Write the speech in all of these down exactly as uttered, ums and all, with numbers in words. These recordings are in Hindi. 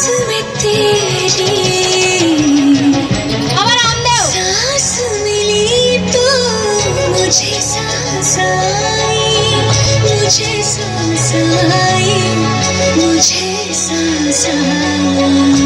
में तेरी सांस मिली तो मुझे सांस आई, मुझे सांस आई, मुझे सांस आई।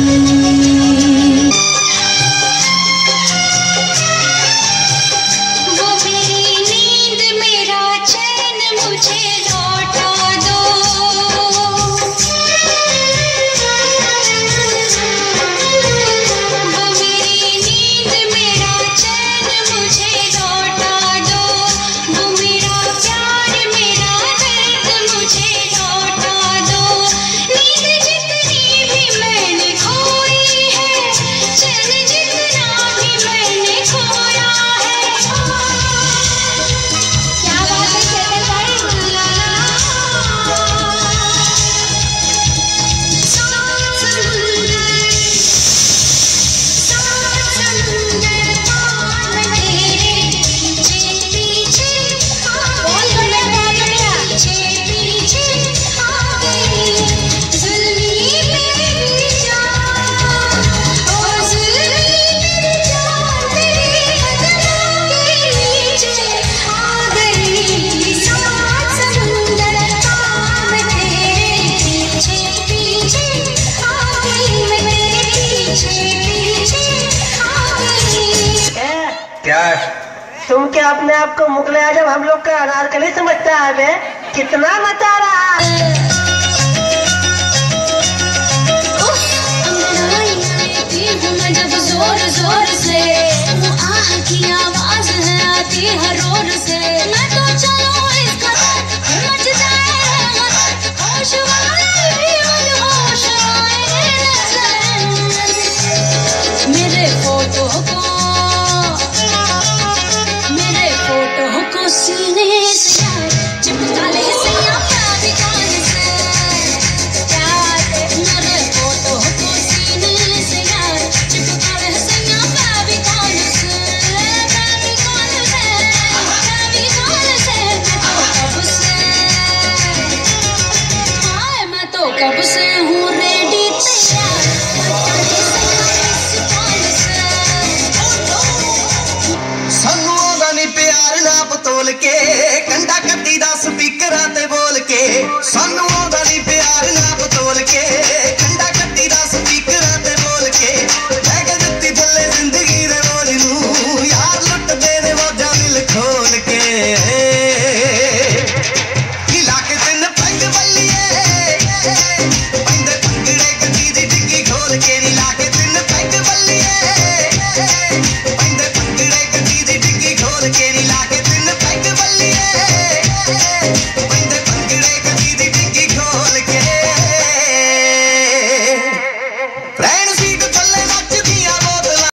क्या तुम क्या अपने आप को मुगले आजम हम लोग का अनारकली समझता है बे? कितना मचा रहा है। जब जोर जोर से वो आह की आवाज है आती है रोर से, मैं तो चलो इस कदर मच जाए होश वाले भी होश आए, मेरे फोटो को मेरे फोटो को सीने से चिपका ले सैया प्यारी जान से, क्या मेरे फोटो को सीने से चिपका ले सैया प्यारी जान से, प्यारी जान से, प्यारी जान से, मैं तो कब से हाय मैं तो कब से हूँ रेडी तैयार, तोल के कंडा कट्टी दा स्पीकरां ते बोल के, सानू आंदा नहीं प्यार नाप तोल के कंडा कट्टी दा स्पीकरां ते बोल के, मैं कह दित्ती थल्ले जिंदगी दे बोल नू यार लुट दे ने मौजां दिल खोल के, हिला के दिन पंग बल्लिए पंदे पंगड़े गड्डी दी डिग्गी खोल के, हिला